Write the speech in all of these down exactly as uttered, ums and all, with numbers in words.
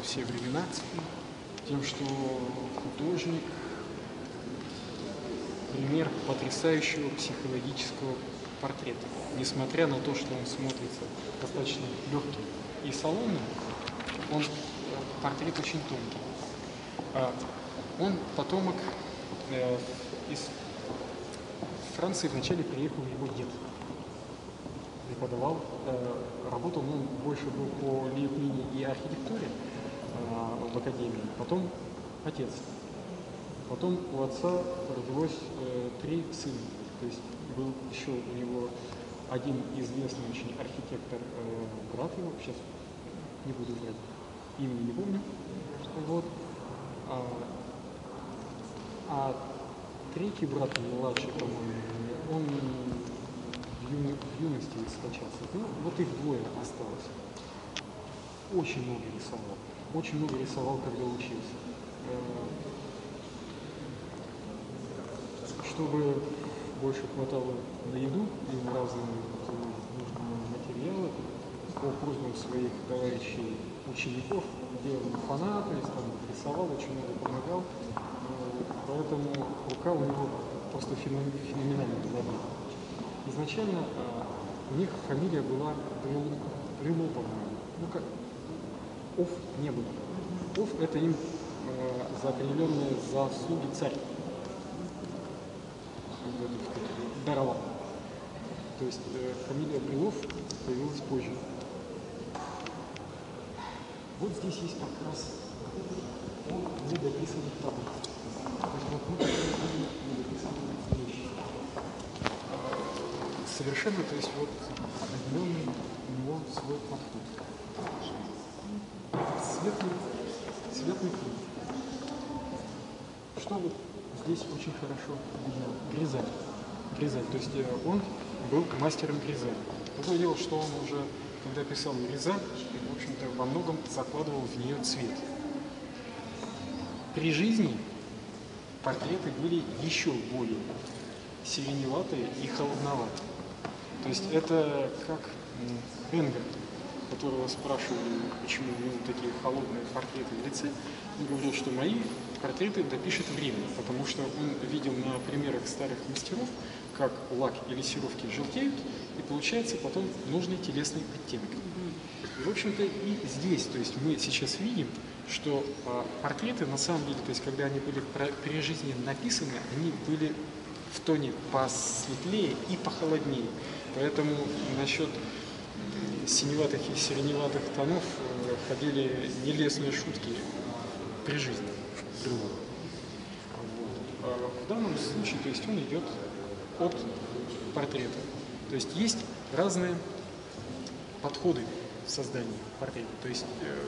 все времена тем, что художник пример потрясающего психологического портрета. Несмотря на то, что он смотрится достаточно легким и салонным, он портрет очень тонкий. Он потомок э, из Франции, вначале приехал его дед. Преподавал, э, работал, ну, больше был по лепнине и архитектуре э, в академии, потом отец. Потом у отца родилось э, три сына, то есть был еще у него один известный очень архитектор, э, брат его, сейчас не буду врать, имени не помню, вот. А, а третий брат, младший, по-моему, он в, юно, в юности скончался. Ну, вот их двое осталось. Очень много рисовал. Очень много рисовал, когда учился. Чтобы больше хватало на еду и на разные нужные материалы, по просьбам своих товарищей, учеников, делал фанаты, там, рисовал, очень много помогал. Поэтому рука у него просто феноменально была. Изначально у них фамилия была Брюло, по-моему. Ну как, Оф не было. Оф — это им за определенные заслуги царь даровал. То есть э, фамилия Брюлов появилась позже. Вот здесь есть как раз недописанных таблиц. То есть вот мы недописанные вещи. Совершенно, то есть вот определенный у него свой подход. Светлый, светлый путь. Что вот здесь очень хорошо видно? Гризаль. Гризаль. То есть он был мастером гризали. Другое дело, что он уже, когда писал гризаль, в общем-то, во многом закладывал в нее цвет. При жизни портреты были еще более сиреневатые и холодноватые. То есть это как Энгер, которого спрашивали, почему у него такие холодные портреты в лице. Он говорил, что мои портреты допишет время, потому что он видел на примерах старых мастеров, как лак и лессировки желтеют, и получается потом нужный телесный оттенок. И, в общем-то, и здесь, то есть мы сейчас видим, что а, портреты, на самом деле, то есть когда они были при жизни написаны, они были в тоне посветлее и похолоднее. Поэтому насчет синеватых и сиреневатых тонов э, ходили нелестные шутки при жизни. Вот. А в данном случае, то есть он идет от портрета. То есть есть разные подходы в создании портрета. То есть э,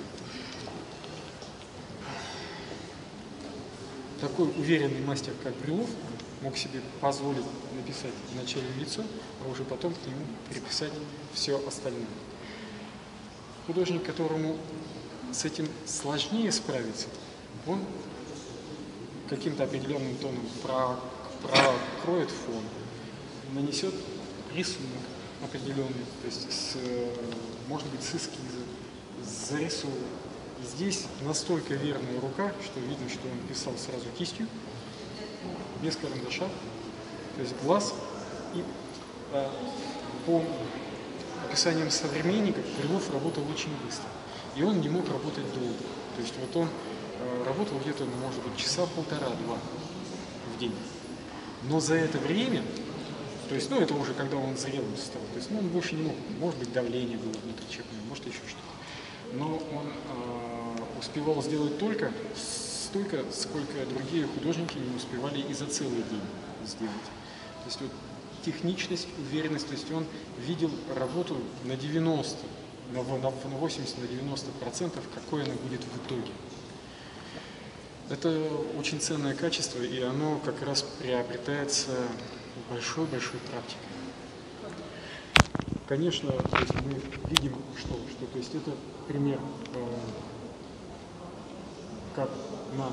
такой уверенный мастер, как Брюлов, мог себе позволить написать вначале лицо, а уже потом к нему приписать все остальное. Художник, которому с этим сложнее справиться, он каким-то определенным тоном прокроет фон, нанесет рисунок определенный, то есть с, может быть, с эскиза, зарисовывает. Здесь настолько верная рука, что видно, что он писал сразу кистью, без карандаша, то есть глаз. И а, по описаниям современников Брюлов работал очень быстро, и он не мог работать долго. То есть вот он а, работал где-то, ну, может быть, часа полтора-два в день. Но за это время, то есть, ну, это уже когда он зрелым стал, то есть, ну, он больше не мог, может быть, давление было внутри человека, может, еще что-то. Но он а, успевал сделать только столько, сколько другие художники не успевали и за целый день сделать. То есть вот техничность, уверенность, то есть он видел работу на девяносто, на восемьдесят, на девяносто процентов, какой она будет в итоге. Это очень ценное качество, и оно как раз приобретается большой-большой практикой. Конечно, то есть мы видим, что, что то есть это пример, э, как на...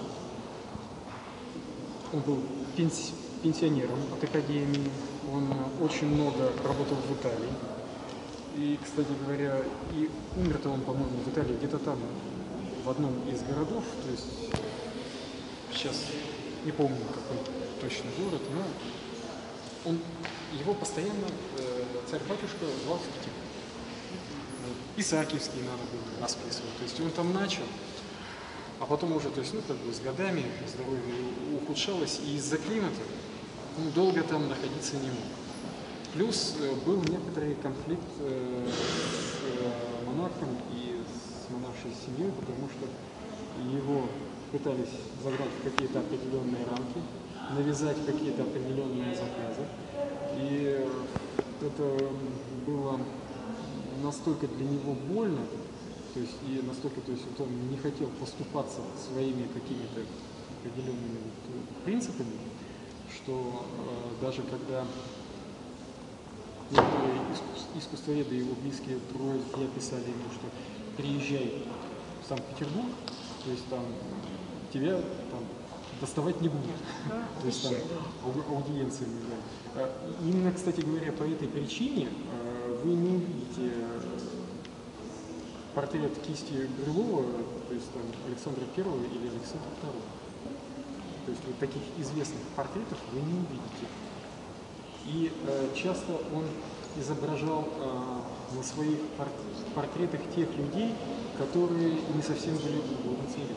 он был пенси... пенсионером от академии, он очень много работал в Италии. И, кстати говоря, и умер-то он, по-моему, в Италии, где-то там, в одном из городов, то есть сейчас не помню какой точно город, но он, его постоянно э, царь-батюшка звал в Питер. Исаакиевский надо было расписывать, то есть он там начал, а потом уже, то есть, ну, как бы с годами здоровье ухудшалось, и из-за климата ну, долго там находиться не мог. Плюс э, был некоторый конфликт э, с э, монархом и с монаршей семьей, потому что его пытались загнать в какие-то определенные рамки, навязать какие-то определенные заказы. И это было настолько для него больно, то есть и настолько, то есть вот он не хотел поступаться своими какими-то определенными вот принципами, что э, даже когда некоторые искусствоведы и его близкие друзья писали ему, что приезжай в Санкт-Петербург, то есть там тебя там доставать не будут, то есть там аудиенции не дают. Именно, кстати говоря, по этой причине вы не увидите портрет кисти Брюлова, то есть там Александра Первого или Александра Второго. То есть вот таких известных портретов вы не увидите. И э, часто он изображал э, на своих портретах тех людей, которые не совсем были угодны царю.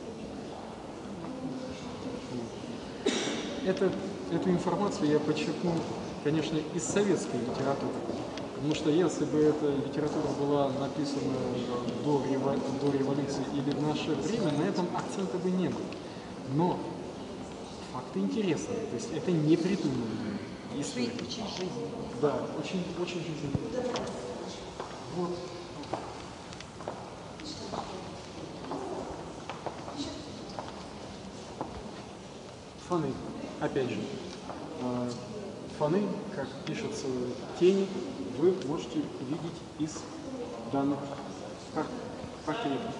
Это, эту информацию я подчеркнул, конечно, из советской литературы. Потому что если бы эта литература была написана до, рево, до революции или в наше время, на этом акцента бы не было. Но факты интересные, то есть это не придуманные истории. Очень жизненно. Да, очень, очень жизненно. Вот. Фоны, опять же. Фоны, как пишется тени, вы можете увидеть из данных портретов.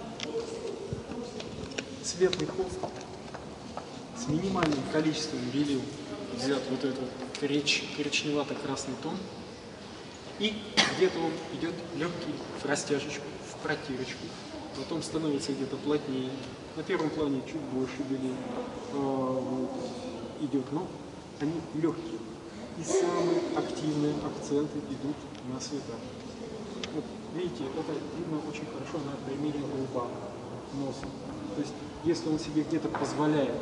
Светлый холст с минимальным количеством белил взят вот этот кореч, коричневато-красный тон, и где-то он идет легкий в растяжечку, в протирочку, потом становится где-то плотнее, на первом плане чуть больше белил э, вот, идет, но они легкие. И самые активные акценты идут на цвета. Вот, видите, это видно очень хорошо на примере лба, носа. То есть, если он себе где-то позволяет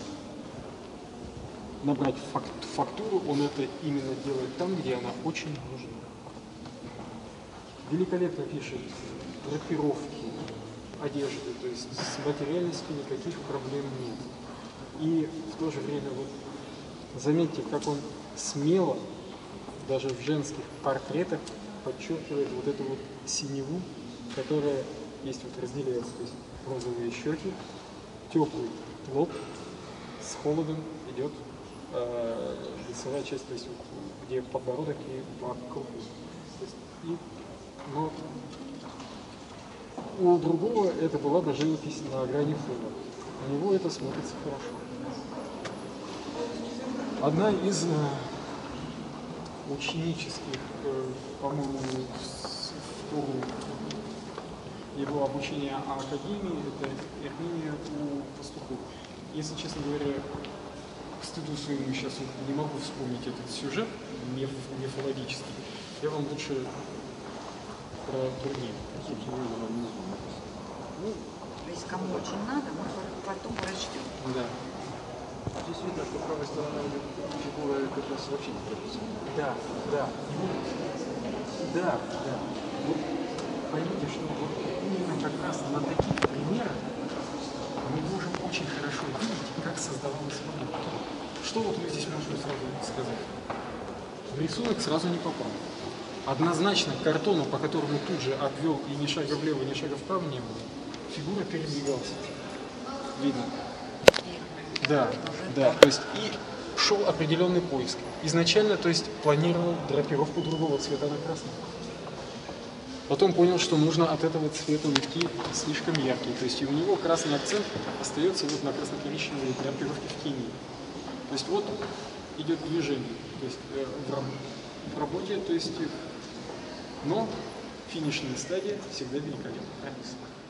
набрать факт, фактуру, он это именно делает там, где она очень нужна. Великолепно пишет драпировки, одежды, то есть с материальностью никаких проблем нет. И в то же время, вот, заметьте, как он смело, даже в женских портретах, подчеркивает вот эту вот синеву, которая есть, вот разделяется, то есть розовые щеки, теплый лоб, с холодом идет э, лицевая часть, то есть вот, где подбородок и вокруг. И, но у другого это была даже живопись на грани фона. У него это смотрится хорошо. Одна из э, ученических, э, по-моему, его обучения о академии, это Эрминия у пастухов. Если, честно говоря, к стыду своему сейчас не могу вспомнить этот сюжет миф, мифологический, я вам лучше про другие. Ну, то есть кому очень надо, мы потом прочтем. Да. Здесь видно, что правая сторона фигуры как раз вообще не прописана. Да, да. Его... Да, да. Вот поймите, что вот именно как раз на таких примерах мы можем очень хорошо видеть, как создавалась фигура. Что вот мы здесь можем сразу сказать? В рисунок сразу не попал. Однозначно к картону, по которому тут же обвел и ни шага влево, ни шага вправо не было, фигура передвигалась. Видно? Да, да, то есть и шел определенный поиск. Изначально, то есть, планировал драпировку другого цвета на красный. Потом понял, что нужно от этого цвета уйти слишком яркий. То есть и у него красный акцент остается вот на красно-коричневой драпировке в тени. То есть вот идет движение. То есть э, в, в работе, то есть, но финишная стадия всегда великолепно прописана.